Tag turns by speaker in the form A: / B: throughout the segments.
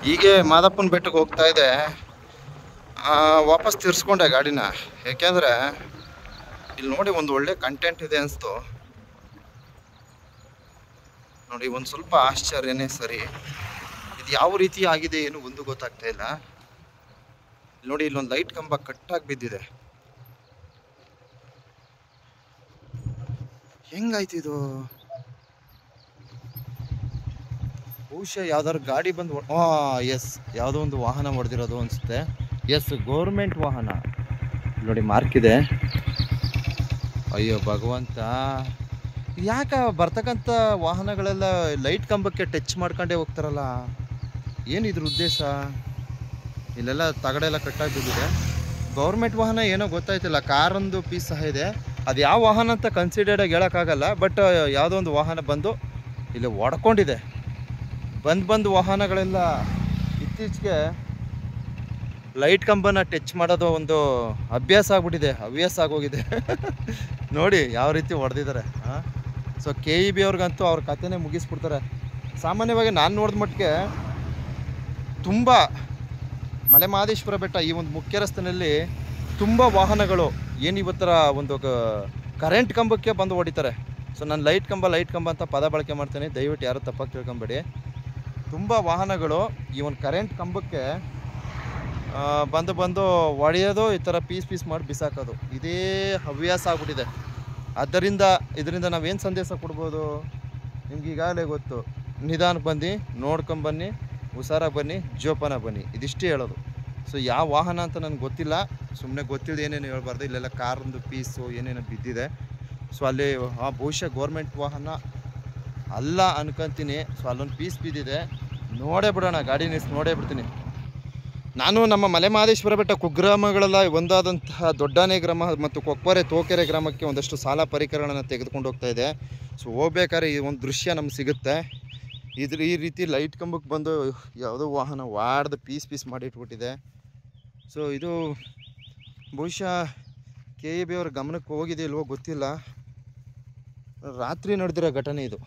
A: ಹೀಗೆ ಮಾದಪ್ಪನ ಬೆಟ್ಟಕ್ಕೆ ಹೋಗ್ತಾ ಇದೆ. ವಾಪಸ್ ತಿರ್ಸ್ಕೊಂಡೆ ಗಾಡಿನ. ಯಾಕೆಂದರೆ ಇಲ್ಲಿ ನೋಡಿ ಒಂದು ಒಳ್ಳೆ ಕಂಟೆಂಟ್ ಇದೆ ಅನಿಸ್ತು ನೋಡಿ. ಒಂದು ಸ್ವಲ್ಪ ಆಶ್ಚರ್ಯನೇ ಸರಿ. ಇದು ಯಾವ ರೀತಿ ಆಗಿದೆ ಏನು ಒಂದು ಗೊತ್ತಾಗ್ತಾ ಇಲ್ಲ. ನೋಡಿ ಇಲ್ಲೊಂದು ಲೈಟ್ ಕಂಬ ಕಟ್ಟಾಗಿ ಬಿದ್ದಿದೆ. ಹೆಂಗಾಯ್ತು ಇದು? ಬಹುಶಃ ಯಾವ್ದಾದ್ರು ಗಾಡಿ ಬಂದು ಎಸ್, ಯಾವುದೋ ಒಂದು ವಾಹನ ಹೊಡೆದಿರೋದು ಅನಿಸುತ್ತೆ. ಎಸ್, ಗೌರ್ಮೆಂಟ್ ವಾಹನ ನೋಡಿ, ಮಾರ್ಕ್ ಇದೆ. ಅಯ್ಯೋ ಭಗವಂತ, ಯಾಕೆ ಬರ್ತಕ್ಕಂಥ ವಾಹನಗಳೆಲ್ಲ ಲೈಟ್ ಕಂಬಕ್ಕೆ ಟಚ್ ಮಾಡ್ಕೊಂಡೇ ಹೋಗ್ತಾರಲ್ಲ, ಏನಿದ್ರ ಉದ್ದೇಶ? ಇಲ್ಲೆಲ್ಲ ತಗಡೆಲ್ಲ ಕಟ್ಟಾಗಿ ಬಿದ್ದಿದೆ. ಗೌರ್ಮೆಂಟ್ ವಾಹನ ಏನೋ ಗೊತ್ತಾಯ್ತಿಲ್ಲ. ಕಾರೊಂದು ಪೀಸ್ ಸಹ ಇದೆ. ಅದು ಯಾವ ವಾಹನ ಅಂತ ಕನ್ಸಿಡರ್ಡಾಗಿ ಹೇಳೋಕ್ಕಾಗಲ್ಲ. ಬಟ್ ಯಾವುದೋ ಒಂದು ವಾಹನ ಬಂದು ಇಲ್ಲಿ ಹೊಡ್ಕೊಂಡಿದೆ. ಬಂದು ವಾಹನಗಳೆಲ್ಲ ಇತ್ತೀಚೆಗೆ ಲೈಟ್ ಕಂಬನ ಟಚ್ ಮಾಡೋದು ಒಂದು ಹವ್ಯಾಸ ಆಗೋಗಿದೆ ನೋಡಿ ಯಾವ ರೀತಿ ಹೊಡೆದಿದ್ದಾರೆ. ಸೊ KEB ಅವ್ರಿಗಂತೂ ಅವ್ರ ಕಥೆನೇ ಮುಗಿಸ್ಬಿಡ್ತಾರೆ. ಸಾಮಾನ್ಯವಾಗಿ ನಾನು ನೋಡಿದ ಮಟ್ಟಿಗೆ ತುಂಬ ಮಲೆಮಹದೇಶ್ವರ ಬೆಟ್ಟ ಈ ಒಂದು ಮುಖ್ಯ ರಸ್ತೆಯಲ್ಲಿ ತುಂಬ ವಾಹನಗಳು ಏನು ಇವತ್ತರ ಒಂದು ಕರೆಂಟ್ ಕಂಬಕ್ಕೆ ಬಂದು ಹೊಡಿತಾರೆ. ಸೊ ನಾನು ಲೈಟ್ ಕಂಬ ಅಂತ ಪದ ಬಳಕೆ ಮಾಡ್ತೇನೆ, ದಯವಿಟ್ಟು ಯಾರು ತಪ್ಪಾಗಿ ತಿಳ್ಕೊಂಬೇಡಿ. ತುಂಬ ವಾಹನಗಳು ಈ ಒಂದು ಕರೆಂಟ್ ಕಂಬಕ್ಕೆ ಬಂದು ಹೊಡೆಯೋದು, ಈ ಥರ ಪೀಸ್ ಮಾಡಿ ಬಿಸಾಕೋದು, ಇದೇ ಹವ್ಯಾಸ ಆಗ್ಬಿಟ್ಟಿದೆ. ಆದ್ದರಿಂದ ಇದರಿಂದ ನಾವೇನು ಸಂದೇಶ ಕೊಡ್ಬೋದು? ನಿಮ್ಗೆ ಈಗಾಗಲೇ ಗೊತ್ತು. ನಿಧಾನಕ್ಕೆ ಬನ್ನಿ, ನೋಡ್ಕೊಂಬನ್ನಿ, ಹುಷಾರಾಗಿ ಬನ್ನಿ, ಜೋಪಾನ ಬನ್ನಿ, ಇದಿಷ್ಟೇ ಹೇಳೋದು. ಸೊ ಯಾವ ವಾಹನ ಅಂತ ನನಗೆ ಗೊತ್ತಿಲ್ಲ, ಸುಮ್ಮನೆ ಗೊತ್ತಿಲ್ಲದೆ ಏನೇನು ಹೇಳ್ಬಾರ್ದು. ಇಲ್ಲೆಲ್ಲ ಕಾರೊಂದು ಪೀಸು ಏನೇನೋ ಬಿದ್ದಿದೆ. ಸೊ ಅಲ್ಲಿ ಬಹುಶಃ ಗೌರ್ಮೆಂಟ್ ವಾಹನ ಅಲ್ಲ ಅನ್ಕೊಂತೀನಿ. ಸೊ ಅಲ್ಲೊಂದು ಪೀಸ್ ಬಿದ್ದಿದೆ. ನೋಡೇ ಬಿಡೋಣ, ಗಾಡಿ ನಿಲ್ಸಿ ನೋಡೇ ಬಿಡ್ತೀನಿ. ನಾನು ನಮ್ಮ ಮಲೆಮಹದೇಶ್ವರ ಬೆಟ್ಟ ಕುಗ್ರಾಮಗಳೆಲ್ಲ ಒಂದಾದಂತಹ ದೊಡ್ಡಾನೆ ಗ್ರಾಮ ಮತ್ತು ಕೊಕ್ಪರೆ ತೋಕೆರೆ ಗ್ರಾಮಕ್ಕೆ ಒಂದಷ್ಟು ಸಾಲ ಪರಿಕರಗಳನ್ನು ತೆಗೆದುಕೊಂಡು ಹೋಗ್ತಾ ಇದೆ. ಸೊ ಹೋಗ್ಬೇಕಾದ್ರೆ ಈ ಒಂದು ದೃಶ್ಯ ನಮ್ಗೆ ಸಿಗುತ್ತೆ. ಈ ರೀತಿ ಲೈಟ್ ಕಂಬಕ್ಕೆ ಬಂದು ಯಾವುದೋ ವಾಹನ ವಾಡ್ದು ಪೀಸ್ ಮಾಡಿ ಇಟ್ಬಿಟ್ಟಿದೆ. ಸೊ ಇದು ಬಹುಶಃ KEB ಅವ್ರ ಗಮನಕ್ಕೆ ಹೋಗಿದೆ ಇಲ್ವೋ ಗೊತ್ತಿಲ್ಲ. ರಾತ್ರಿ ನಡೆದಿರೋ ಘಟನೆ ಇದು.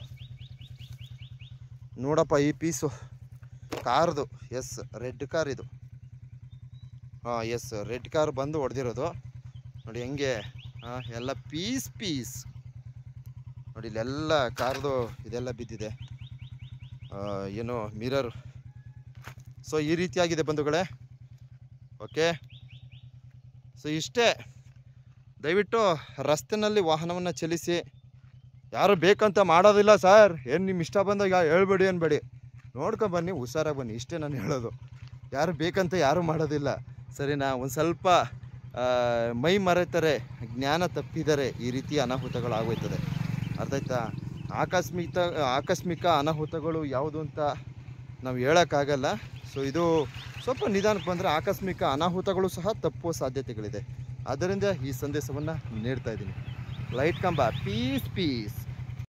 A: ನೋಡಪ್ಪ ಈ ಪೀಸು ಕಾರ್ದು. ಎಸ್, ರೆಡ್ ಕಾರ್ ಇದು. ಎಸ್, ರೆಡ್ ಕಾರ್ ಬಂದು ಹೊಡೆದಿರೋದು ನೋಡಿ. ಹೆಂಗೆ ಎಲ್ಲ ಪೀಸ್ ನೋಡಿ. ಇಲ್ಲೆಲ್ಲ ಕಾರ್ದು ಇದೆಲ್ಲ ಬಿದ್ದಿದೆ. ಏನು ಮಿರರ್. ಸೊ ಈ ರೀತಿಯಾಗಿದೆ ಬಂಧುಗಳೇ. ಓಕೆ, ಸೊ ಇಷ್ಟೇ. ದಯವಿಟ್ಟು ರಸ್ತೆಯಲ್ಲಿ ವಾಹನವನ್ನು ಚಲಿಸಿ. ಯಾರು ಬೇಕಂತ ಮಾಡೋದಿಲ್ಲ ಸರ್, ಏನು ನಿಮ್ಮ ಇಷ್ಟ ಬಂದಾಗ ಹೇಳ್ಬೇಡಿ ಅನ್ಬೇಡಿ, ನೋಡ್ಕೊಂಬನ್ನಿ, ಹುಷಾರಾಗಿ ಬನ್ನಿ, ಇಷ್ಟೇ ನಾನು ಹೇಳೋದು. ಯಾರು ಬೇಕಂತ ಯಾರೂ ಮಾಡೋದಿಲ್ಲ, ಸರಿನಾ? ಒಂದು ಸ್ವಲ್ಪ ಮೈ ಮರೆತರೆ, ಜ್ಞಾನ ತಪ್ಪಿದರೆ ಈ ರೀತಿ ಅನಾಹುತಗಳು ಆಗೋಯ್ತದೆ. ಅರ್ಥ ಆಯ್ತಾ? ಆಕಸ್ಮಿಕ ಅನಾಹುತಗಳು ಯಾವುದು ಅಂತ ನಾವು ಹೇಳೋಕ್ಕಾಗಲ್ಲ. ಸೊ ಇದು ಸ್ವಲ್ಪ ನಿಧಾನಕ್ಕೆ ಬಂದರೆ ಆಕಸ್ಮಿಕ ಅನಾಹುತಗಳು ಸಹ ತಪ್ಪುವ ಸಾಧ್ಯತೆಗಳಿದೆ. ಆದ್ದರಿಂದ ಈ ಸಂದೇಶವನ್ನು ನೀಡ್ತಾ ಇದ್ದೀನಿ. ಲೈಟ್ ಕಂಬ ಪೀಸ್.